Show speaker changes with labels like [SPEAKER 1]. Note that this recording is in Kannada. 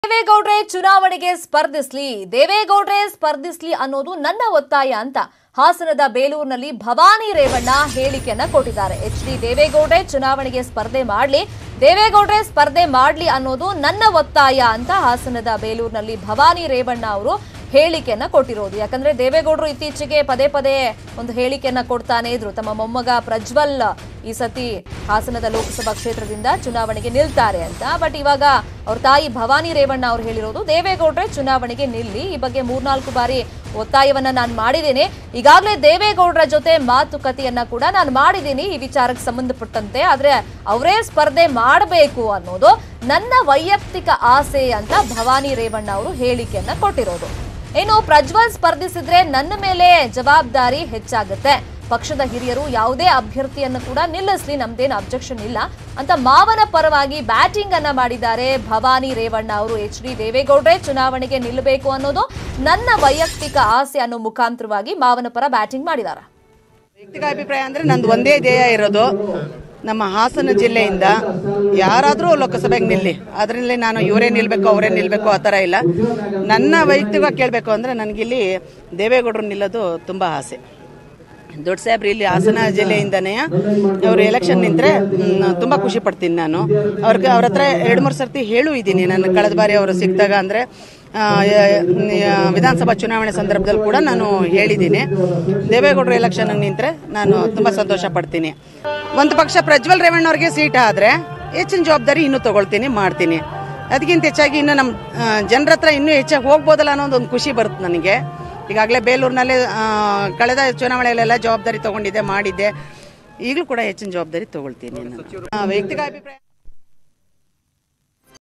[SPEAKER 1] ದೇವೇಗೌಡ್ರೆ ಚುನಾವಣೆಗೆ ಸ್ಪರ್ಧಿಸ್ಲಿ ಅನ್ನೋದು ನನ್ನ ಒತ್ತಾಯ ಅಂತ ಹಾಸನದ ಬೇಲೂರಿನಲ್ಲಿ ಭವಾನಿ ರೇವಣ್ಣ ಹೇಳಿಕೆಯನ್ನ ಕೊಟ್ಟಿದ್ದಾರೆ. ಎಚ್.ಡಿ. ದೇವೇಗೌಡ್ರೆ ಚುನಾವಣೆಗೆ ಸ್ಪರ್ಧೆ ಮಾಡ್ಲಿ ಅನ್ನೋದು ನನ್ನ ಒತ್ತಾಯ ಅಂತ ಹಾಸನದ ಬೇಲೂರಿನಲ್ಲಿ ಭವಾನಿ ರೇವಣ್ಣ ಅವರು ಹೇಳಿಕೆಯನ್ನ ಕೊಟ್ಟಿರೋದು. ಯಾಕಂದ್ರೆ ದೇವೇಗೌಡರು ಇತ್ತೀಚೆಗೆ ಪದೇ ಪದೇ ಒಂದು ಹೇಳಿಕೆಯನ್ನ ಕೊಡ್ತಾನೆ ಇದ್ರು. ತಮ್ಮ ಮೊಮ್ಮಗ ಪ್ರಜ್ವಲ್ ಈ ಸತಿ ಹಾಸನದ ಲೋಕಸಭಾ ಕ್ಷೇತ್ರದಿಂದ ಚುನಾವಣೆಗೆ ನಿಲ್ತಾರೆ ಅಂತ. ಬಟ್ ಇವಾಗ ಅವ್ರ ತಾಯಿ ಭವಾನಿ ರೇವಣ್ಣ ಅವರು ಹೇಳಿರೋದು ದೇವೇಗೌಡ್ರೆ ಚುನಾವಣೆಗೆ ನಿಲ್ಲಿ. ಈ ಬಗ್ಗೆ 3-4 ಬಾರಿ ಒತ್ತಾಯವನ್ನ ನಾನು ಮಾಡಿದ್ದೀನಿ. ಈಗಾಗಲೇ ದೇವೇಗೌಡರ ಜೊತೆ ಮಾತುಕತೆಯನ್ನ ಕೂಡ ನಾನು ಮಾಡಿದ್ದೀನಿ ಈ ವಿಚಾರಕ್ಕೆ ಸಂಬಂಧಪಟ್ಟಂತೆ. ಆದ್ರೆ ಅವರೇ ಸ್ಪರ್ಧೆ ಮಾಡಬೇಕು ಅನ್ನೋದು ನನ್ನ ವೈಯಕ್ತಿಕ ಆಸೆ ಅಂತ ಭವಾನಿ ರೇವಣ್ಣ ಅವರು ಹೇಳಿಕೆಯನ್ನ ಕೊಟ್ಟಿರೋದು. ಇನ್ನು ಪ್ರಜ್ವಲ್ ಸ್ಪರ್ಧಿಸಿದ್ರೆ ನನ್ನ ಮೇಲೆ ಜವಾಬ್ದಾರಿ ಹೆಚ್ಚಾಗುತ್ತೆ. ಪಕ್ಷದ ಹಿರಿಯರು ಯಾವುದೇ ಅಭ್ಯರ್ಥಿಯನ್ನು ಕೂಡ ನಿಲ್ಲಿಸಲಿ, ನಮ್ದೇನು ಅಬ್ಜೆಕ್ಷನ್ ಇಲ್ಲ ಅಂತ ಮಾವನ ಪರವಾಗಿ ಬ್ಯಾಟಿಂಗ್ ಅನ್ನ ಮಾಡಿದ್ದಾರೆ ಭವಾನಿ ರೇವಣ್ಣ ಅವರು. ಎಚ್.ಡಿ. ದೇವೇಗೌಡ್ರೆ ಚುನಾವಣೆಗೆ ನಿಲ್ಲಬೇಕು ಅನ್ನೋದು ನನ್ನ ವೈಯಕ್ತಿಕ ಆಸೆ ಅನ್ನೋ ಮುಖಾಂತರವಾಗಿ ಮಾವನ ಪರ ಬ್ಯಾಟಿಂಗ್ ಮಾಡಿದ್ದಾರೆ.
[SPEAKER 2] ವೈಯಕ್ತಿಕ ಅಭಿಪ್ರಾಯ ಅಂದ್ರೆ ನಂದು ಒಂದೇ ಧ್ಯೇಯ ಇರೋದು, ನಮ್ಮ ಹಾಸನ ಜಿಲ್ಲೆಯಿಂದ ಯಾರಾದರೂ ಲೋಕಸಭೆಗೆ ನಿಲ್ಲಿ, ಅದರಲ್ಲಿ ನಾನು ಇವರೇ ನಿಲ್ಬೇಕು ಅವರೇ ನಿಲ್ಬೇಕು ಆ ಥರ ಇಲ್ಲ. ನನ್ನ ವೈಯಕ್ತಿಕವಾಗಿ ಕೇಳಬೇಕು ಅಂದರೆ ನನಗಿಲ್ಲಿ ದೇವೇಗೌಡರು ನಿಲ್ಲೋದು ತುಂಬ ಆಸೆ. ದೊಡ್ಡ ಸಾಹೇಬ್ರು ಇಲ್ಲಿ ಹಾಸನ ಜಿಲ್ಲೆಯಿಂದನೇ ಅವರು ಎಲೆಕ್ಷನ್ ನಿಂತರೆ ತುಂಬ ಖುಷಿ ಪಡ್ತೀನಿ ನಾನು. ಅವ್ರ ಹತ್ರ 2-3 ಸರ್ತಿ ಹೇಳೂ ಇದ್ದೀನಿ ನಾನು. ಕಳೆದ ಬಾರಿ ಅವರು ಸಿಕ್ಕಿದಾಗ ಅಂದರೆ ವಿಧಾನಸಭಾ ಚುನಾವಣೆ ಸಂದರ್ಭದಲ್ಲಿ ಕೂಡ ನಾನು ಹೇಳಿದ್ದೀನಿ, ದೇವೇಗೌಡರು ಎಲೆಕ್ಷನ್ ನಿಂತರೆ ನಾನು ತುಂಬ ಸಂತೋಷ ಪಡ್ತೀನಿ. ಒಂದು ಪಕ್ಷ ಪ್ರಜ್ವಲ್ ರೇವಣ್ಣ ಅವ್ರಿಗೆ ಸೀಟ್ ಆದರೆ ಹೆಚ್ಚಿನ ಜವಾಬ್ದಾರಿ ಇನ್ನೂ ತಗೊಳ್ತೀನಿ, ಮಾಡ್ತೀನಿ. ಅದಕ್ಕಿಂತ ಹೆಚ್ಚಾಗಿ ಇನ್ನು ನಮ್ಮ ಜನರ ಹತ್ರ ಇನ್ನೂ ಹೆಚ್ಚಾಗಿ ಹೋಗ್ಬೋದಲ್ಲ ಅನ್ನೋದು ಒಂದು ಖುಷಿ ಬರುತ್ತೆ ನನಗೆ. ಈಗಾಗಲೇ ಬೇಲೂರಿನಲ್ಲೇ ಕಳೆದ ಚುನಾವಣೆಯಲ್ಲೆಲ್ಲ ಜವಾಬ್ದಾರಿ ತಗೊಂಡಿದ್ದೆ, ಮಾಡಿದ್ದೆ. ಈಗಲೂ ಕೂಡ ಹೆಚ್ಚಿನ ಜವಾಬ್ದಾರಿ ತಗೊಳ್ತೀನಿ. ವೈಯಕ್ತಿಕ ಅಭಿಪ್ರಾಯ